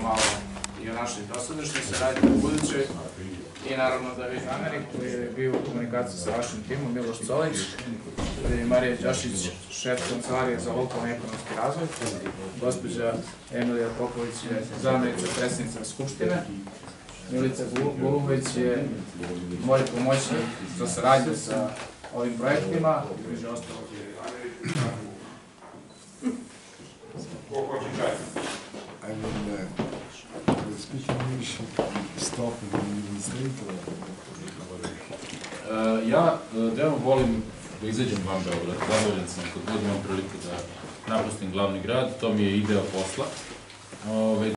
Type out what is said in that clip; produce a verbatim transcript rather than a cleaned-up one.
malo i o našoj dosadašnjoj saradnji u budućoj. I naravno David Amerik, koji je bio u komunikaciji sa vašim timom, Miloš Colić, i Marija Đašić, šef kancelarije za lokalni ekonomski razvoj, gospođa Emilija Popović je zamjenica predsjednica Skupštine, Milica Golubović je moj pomoćnik za saradnju sa ovim projektima, među ostalog je Amerik. Ko hoće čaj? I mean, uh, speaking English, stop and translate. Ja deo volim da izađem van Beograda, zadovoljan sam kad god imam priliku da napustim glavni grad, to mi je i deo posla.